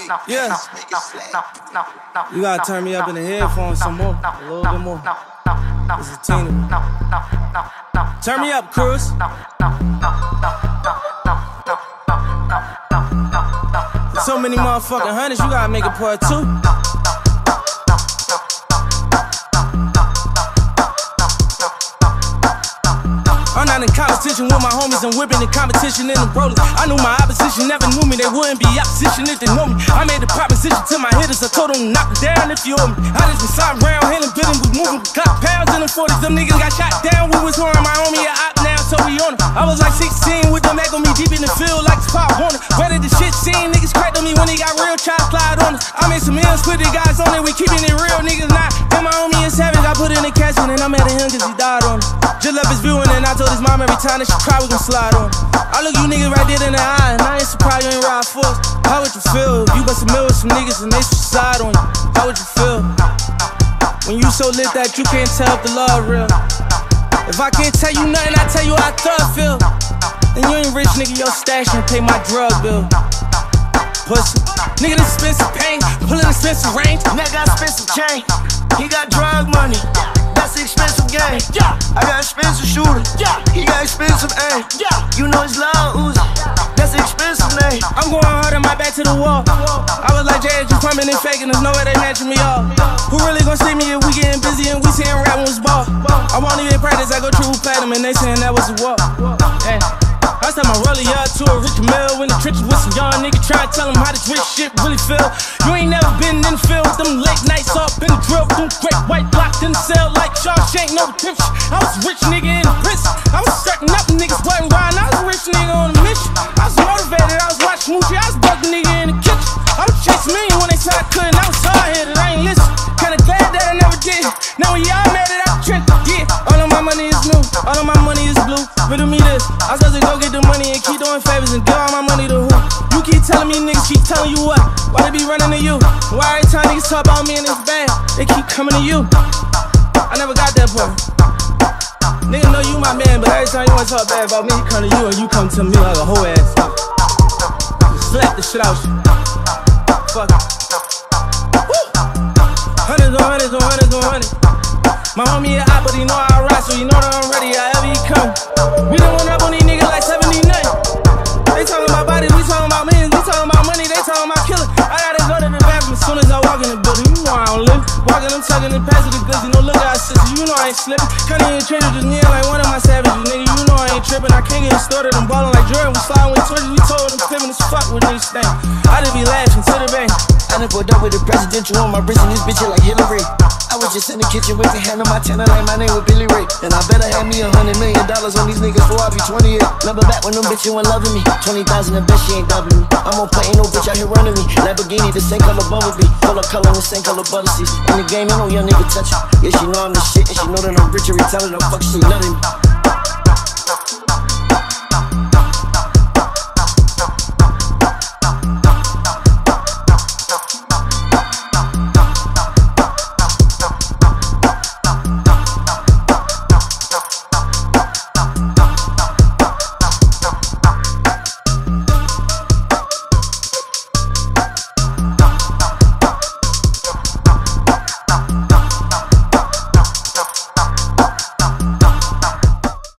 Yeah. You gotta turn me up in the headphones some more. A little bit more. It's a team. Turn me up, Cruz. So many motherfucking hundreds, you gotta make a part 2. I'm not in competition with my homies, I'm whipping the competition in the rollers. I knew my opposition never knew me, they wouldn't be opposition if they know me. I made a proposition to my hitters, I told them knock them down if you owe me. I just been sliding around, handling bidding, we moving, we got pounds in the 40s. Them niggas got shot down, we was touring my homie a op now, so we on it. I was like 16 with them echo me deep in the field like Spot Warner. Whether the shit seen, niggas cracked on me when they got real, try to slide on us. I made some M's, put the guys on it, we keeping it real, niggas not. Then my homie is savage, I put in the cash and I'm mad at him cause he died on it. Just left his view and then I told his mom every time that she cry, we gon' slide on. I look you niggas right there in the eye, and I ain't surprised you ain't ride for us. How would you feel if you bust a mill with some niggas and they suicide on you? How would you feel? When you so lit that you can't tell if the love real. If I can't tell you nothing, I tell you how I thug feel. Then you ain't rich, nigga, your stash and pay my drug bill. Pussy. Nigga, this expensive pain, pulling expensive range. Nigga got expensive chain, he got drug money. That's the expensive game. I got expensive shooter. He got expensive aim. You know it's Lil Uzi. That's the expensive name. I'm going hard on my back to the wall. I was like, Jay, you coming and faking, there's no way they matching me off. Who really gon' see me if we getting busy and we saying rap was ball? I won't even practice, I go triple platinum and they saying that was a walk. Hey. I time I roll up to a rich mill in the trenches with some young nigga trying to tell him how this rich shit really feel. You ain't never been in the field with them late nights off in the drill, them great white blocked in the cell like Shawshank, no redemption. I was a rich nigga in the prison. I was stacking up, niggas wasn't riding. I was a rich nigga on a mission. I was motivated, I was watching Moochie, I was bugging nigga in the kitchen. I was chasing me when they said I couldn't, I was hard-headed, I ain't listen. Kinda glad that I never did. Now we all mad at that trend, yeah. All of my money is new, all of my money is blue. Riddle me this, I was supposed to go get the money and keep doing favors and give all my money to who? You keep telling me niggas, keep telling you what? Why they be running to you? Why every time niggas talk about me and it's bad, they keep coming to you? I never got that part. Nigga know you my man, but every time you wanna talk bad about me, he come to you and you come to me like a whole ass. Just slap the shit out you. Fuck it. Hundreds on hundreds on hundreds on hundreds. My homie a hot, but he know I ride, so you know that I'm ready however he come. We done went up on these niggas like 79. They talking about bodies, we talking about millions, we talking about money, they talking about killing. I gotta go to the bathroom as soon as I walk in the building. You know I don't live. Walking, I'm tugging and passing the goods, you know, look at our sister, you know I ain't slipping. Kinda in the trenches, just near like one of my savages, nigga. You know I ain't tripping, I can't get it started. I'm ballin' like Jordan, we sliding with torches, we told them pimpin' as fuck with these things. I just be laughing to the bank. I done pulled up with the presidential on my wrist and this bitch like Hillary. I was just in the kitchen with the hand on my tenner like my name was Billy Ray. And I better have me $100 million on these niggas before I be 28. Remember back when them bitches weren't loving me. 20,000 the best, she ain't doubling me. I'm on play, ain't no bitch out here running me. Lamborghini, the same color Bumblebee. Full of color and the same color butter seeds. In the game, ain't no young nigga touch you. Yeah, she know I'm the shit and she know that I'm rich every time that I fuck, she nutting me.